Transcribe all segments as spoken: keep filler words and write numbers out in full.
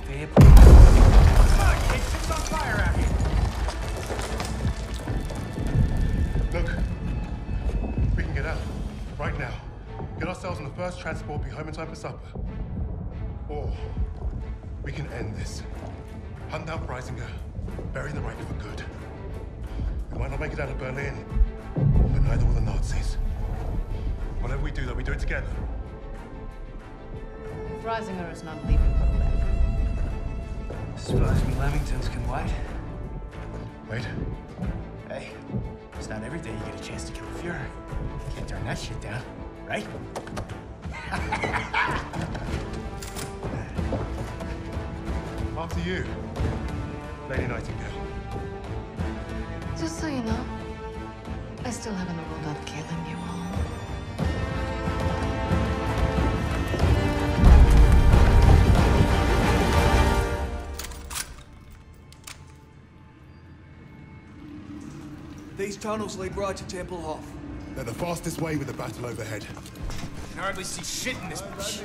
Fair play. Come on, kid, shit's on fire out here. Look, we can get out right now. Get ourselves on the first transport, be home in time for supper. Or we can end this. Hunt down Freisinger, bury the Reich for good. We might not make it out of Berlin, but neither will the Nazis. Whatever we do, though, we do it together. Freisinger is not leaving Berlin. Suppose me Lamingtons can wait. Wait. Hey, it's not every day you get a chance to kill a Fuhrer. Can't turn that shit down, right? After you, Lady Nightingale. Just so you know, I still haven't ruled out killing you all. These tunnels lead right to Tempelhof. They're the fastest way with the battle overhead. You can hardly see shit in this bitch.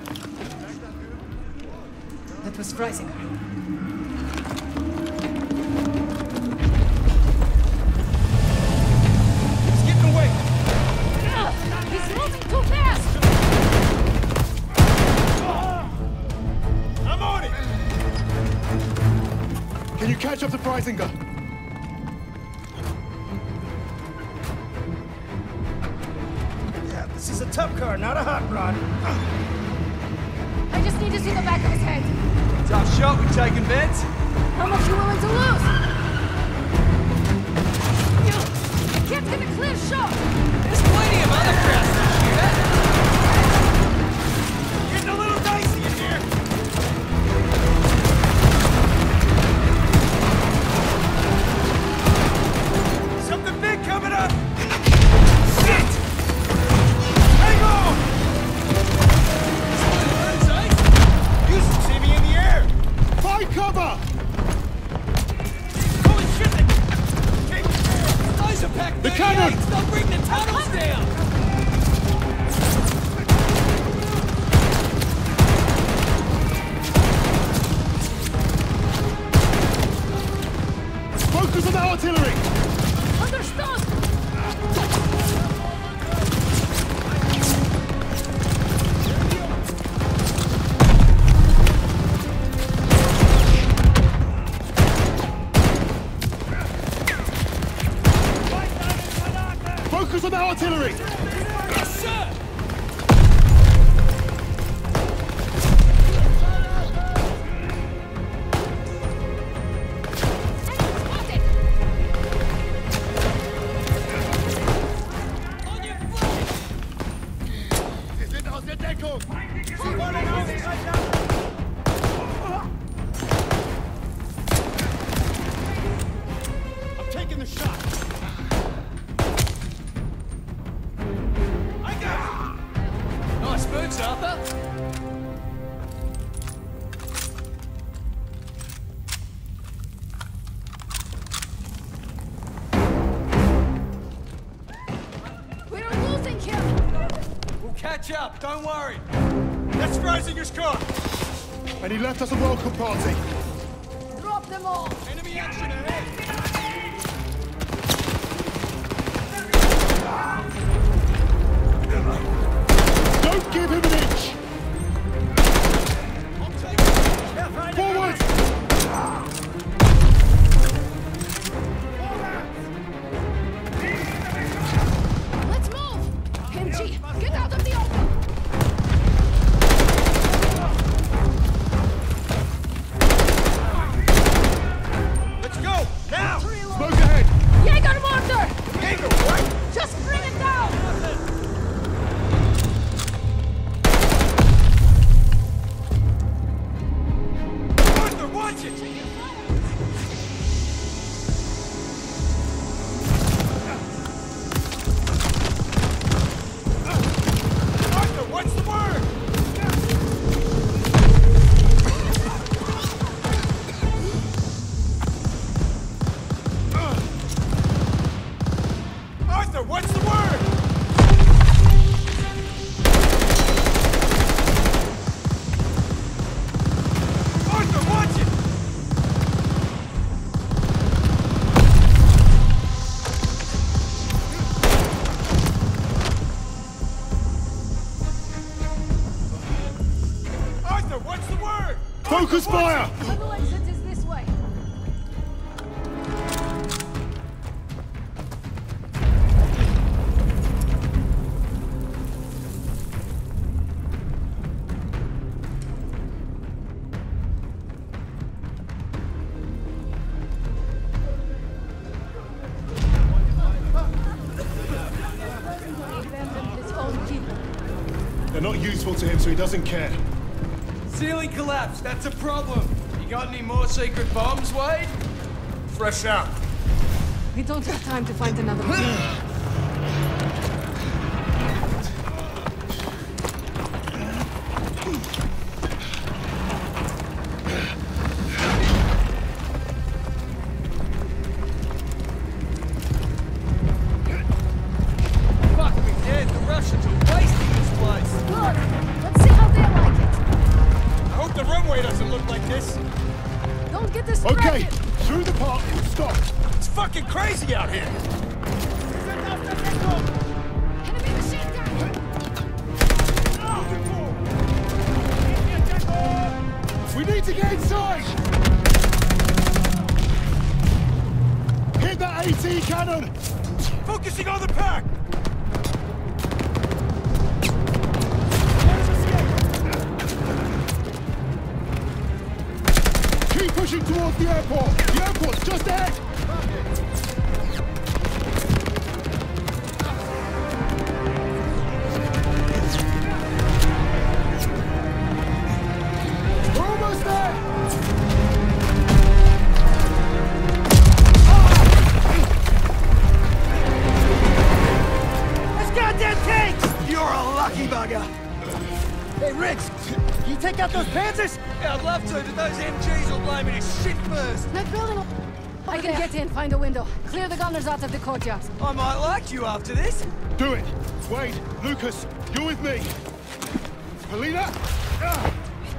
That was Freisinger. He's getting away! He's moving too fast! I'm on it! Can you catch up to Freisinger? Yeah, this is a tough car, not a hot rod. I just need to see the back of his head. Tough shot, we taking bets? How much you willing to lose? You can't get a clear shot! There's plenty of other crowds to shoot at. Getting a little dicey in here. Something big coming up! Shit! Hang on! You should see me in the air! Find cover! Holy shit! Okay. Those are packed The cannon! They'll bring the tunnels down! Focus on the artillery! Understood! Focus on the artillery! Yes, sir! On your flank! Sie sind aus der Deckung! Sie wollen ausbrechen! I'm taking the shot. I got it! Nice moves, Arthur! We're losing him! We'll catch up, don't worry! That's Freisinger's car! And he left us a welcome party. Drop them all! Enemy action ahead! Don't give him an inch! I'll take it! Forward! Let's move! M G, get out of the open! Let's go! Now! Smoke ahead! Jaeger mortar! Jaeger, what? Just bring it down! Arthur, watch it! Arthur, what's the word? Arthur, what's the word? Arthur, What's the word? Focus fire! Tunnel exit is this way. They're not useful to him, so he doesn't care. Ceiling collapsed. That's a problem. You got any more secret bombs, Wade? Fresh out. We don't have time to find another one. Fuck me dead. The Russians are wasting this place. Good. Let's see how they like it. I hope the runway doesn't look like this. Don't get distracted. Okay, through the park, stop. It's fucking crazy out here. Enemy machine gun. We need to get inside! Hit that AT cannon! Focusing on the pack. Keep pushing towards the airport! The airport's just ahead! We're almost there! This goddamn tanks! You're a lucky bugger. Hey, Riggs, can you take out those Panzers? Yeah, I'd love to, but those M Gs will blow me to shit first. That building. I can get in, find a window. Clear the gunners out of the courtyard. I might like you after this. Do it! Wade, Lucas, you're with me! Polina! Ah!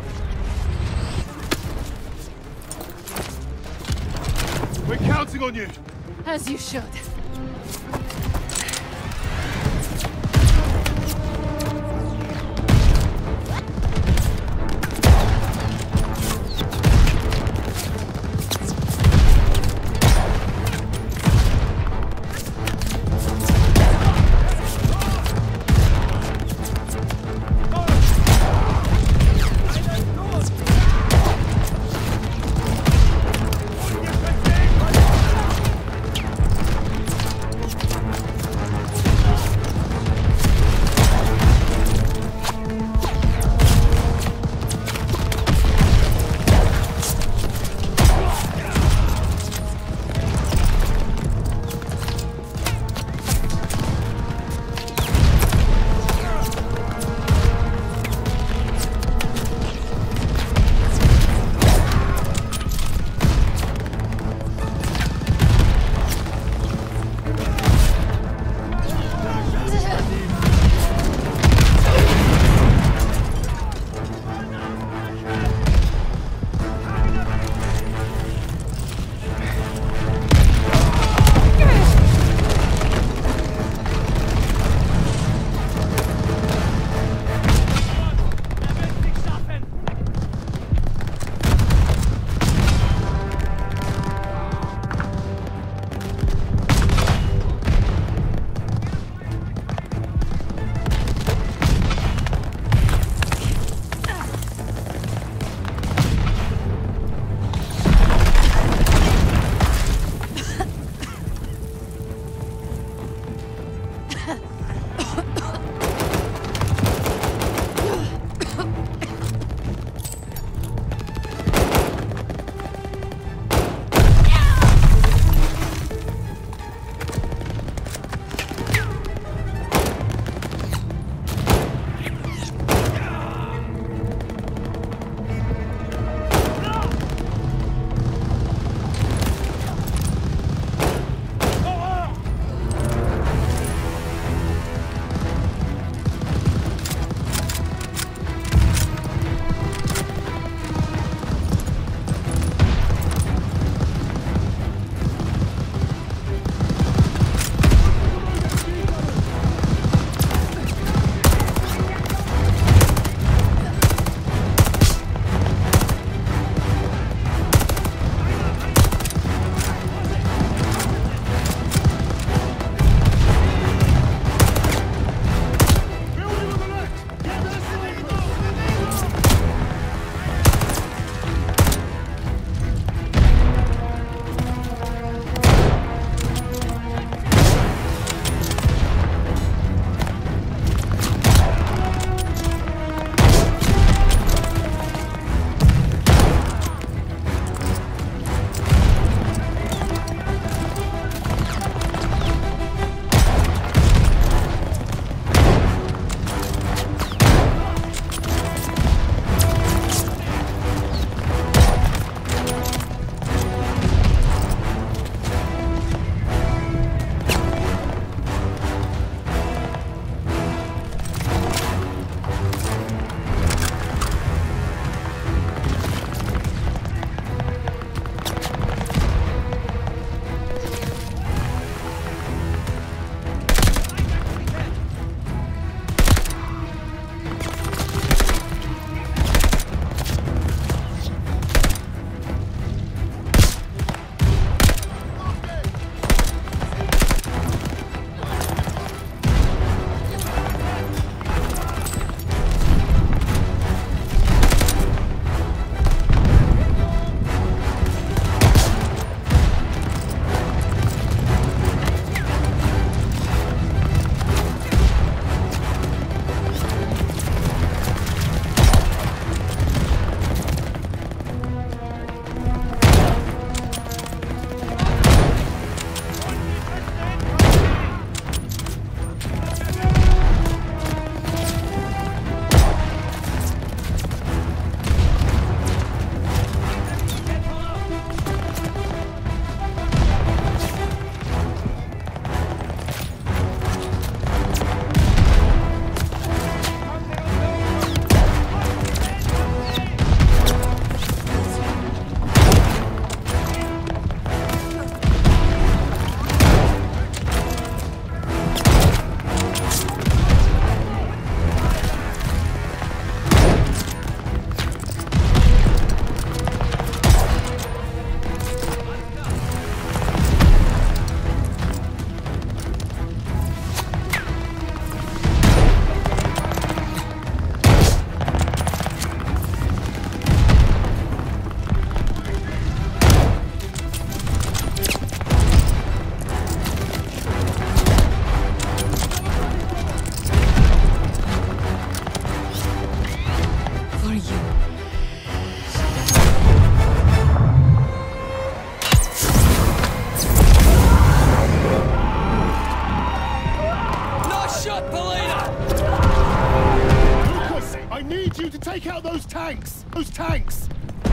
We're counting on you! As you should.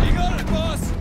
You got it, boss!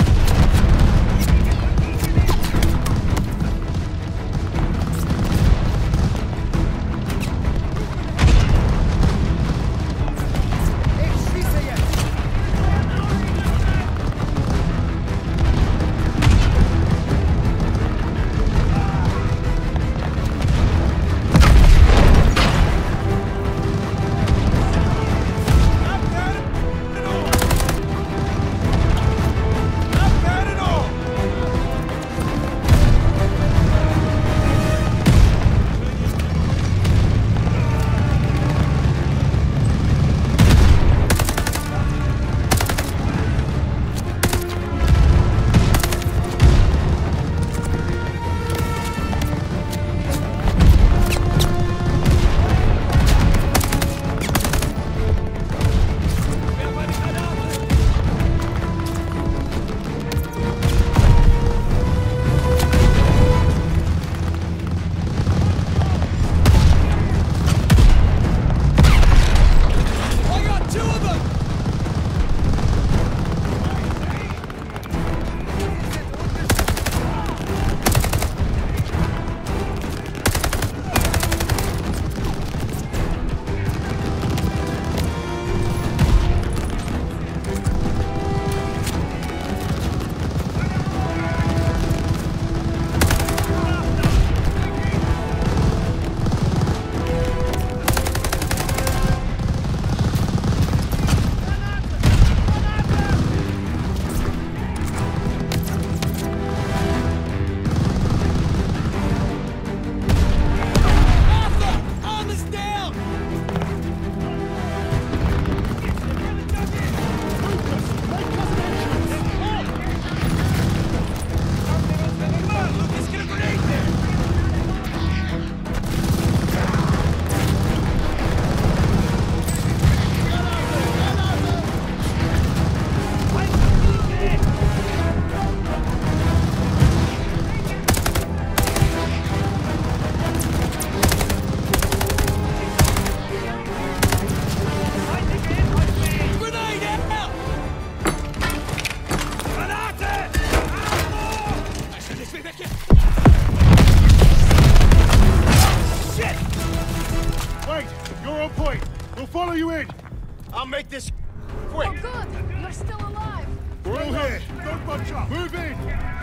Follow you in. I'll make this quick. Oh, good. You're still alive. We're all here. Don't bunch up. Move in.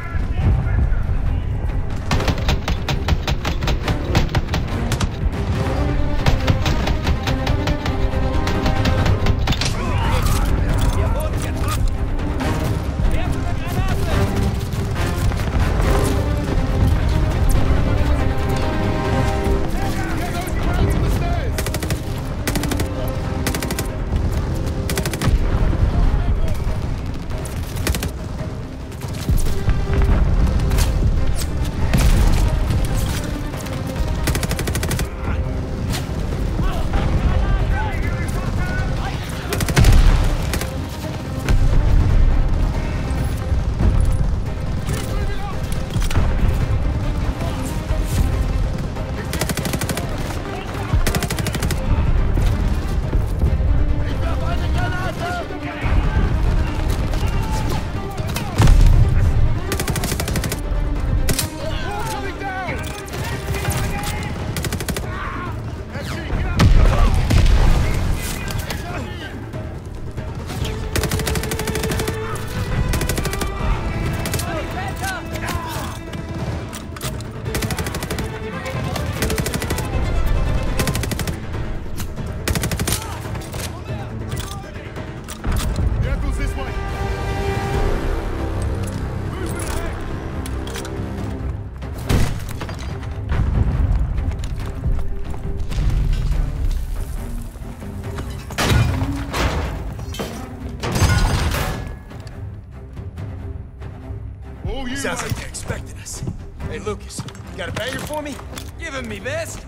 Sounds like they're expecting us. Hey, Lucas, you got a banger for me? Give him me best.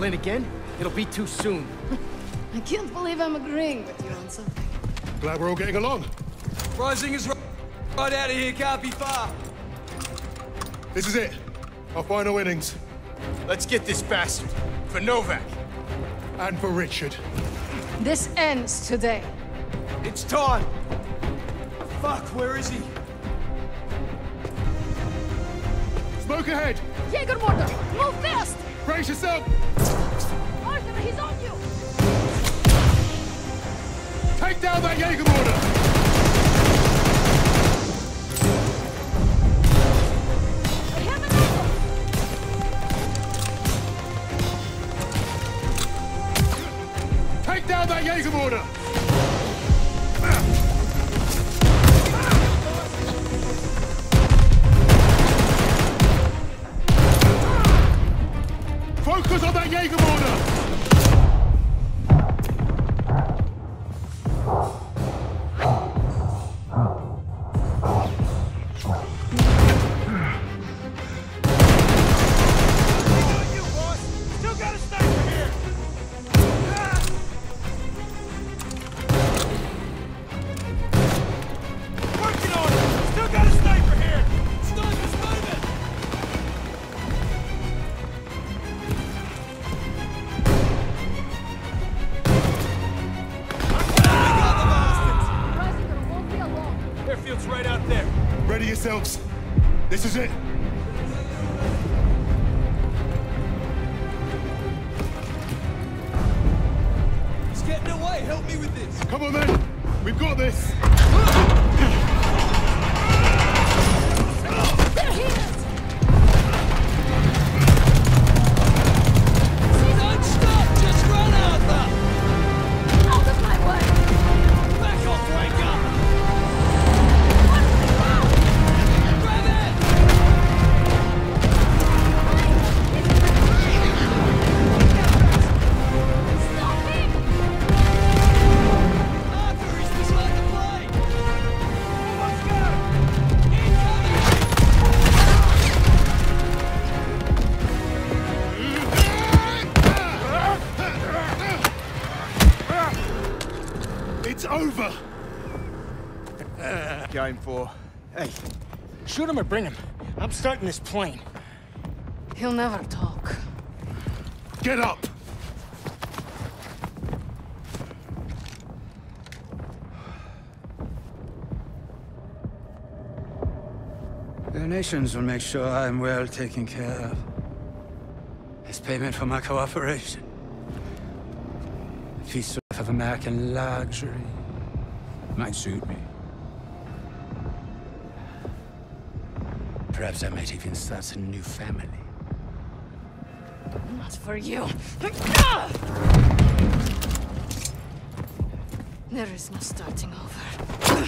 in again, it'll be too soon. I can't believe I'm agreeing with you on something. Glad we're all getting along. Rising is right, right out of here, can't be far. This is it. Our final innings. Let's get this bastard. For Novak. And for Richard. This ends today. It's time. Fuck, where is he? Smoke ahead! Jaeger mortar! Move fast! Brace yourself! Arthur, he's on you! Take down that Jaeger mortar! I have another! Take down that Jaeger mortar! Focus on that Jaeger mortar! Right out there. Ready yourselves. This is it. He's getting away. Help me with this. Come on then. We've got this. There he is! Don't stop. Just run, Arthur. Out of my way! Back off, wanker. It's over! Game four. Hey, shoot him or bring him. I'm starting this plane. He'll never talk. Get up! The nations will make sure I'm well taken care of. As payment for my cooperation. A piece of American luxury. Might suit me. Perhaps I might even start a new family. Not for you. There is no starting over.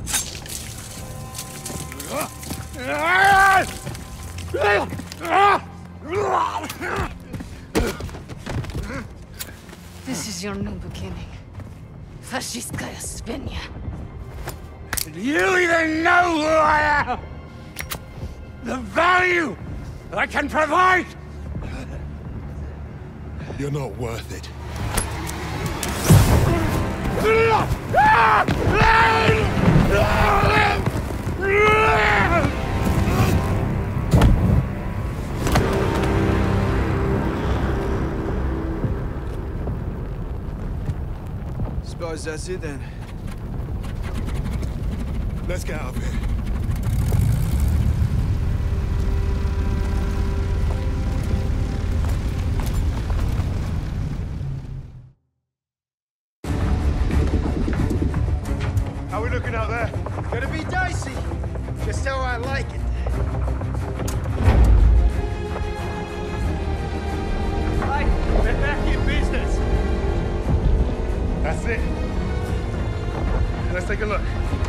This is your new beginning. Fascistkaya Svinya. Do you even know who I am? The value I can provide? You're not worth it. Suppose that's it then. Let's get out of here. How we looking out there? Gonna be dicey. Just how I like it. Right, we're back in business. That's it. Let's take a look.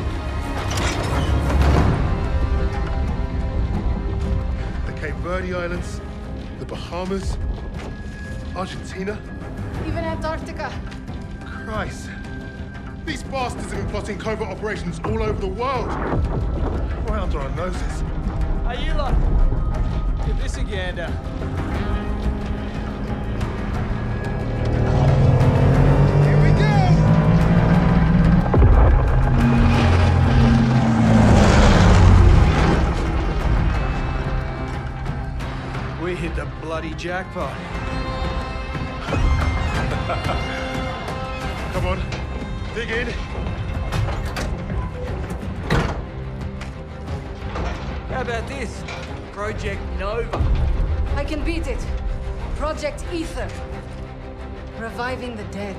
The Cape Verde Islands, the Bahamas, Argentina. Even Antarctica. Christ. These bastards have been plotting covert operations all over the world. Right under our noses. Hey, you lot. Get this again. Uh, bloody jackpot. Come on, dig in. How about this? Project Nova. I can beat it. Project Ether. Reviving the dead.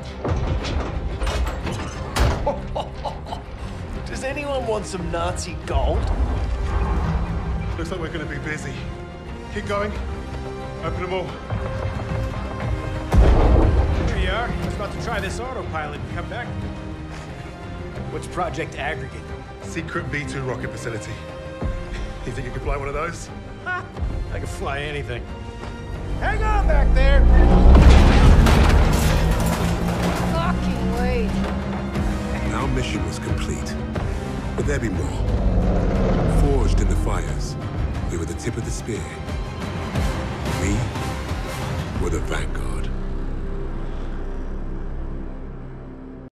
Does anyone want some Nazi gold? Looks like we're gonna be busy. Keep going. Open them all. Here you are. I was about to try this autopilot and come back. What's Project Aggregate? Secret V two rocket facility. You think you could fly one of those? Ha! I can fly anything. Hang on back there! Fucking wait. Our mission was complete. But there be more. Forged in the fires, we were the tip of the spear. We were the Vanguard.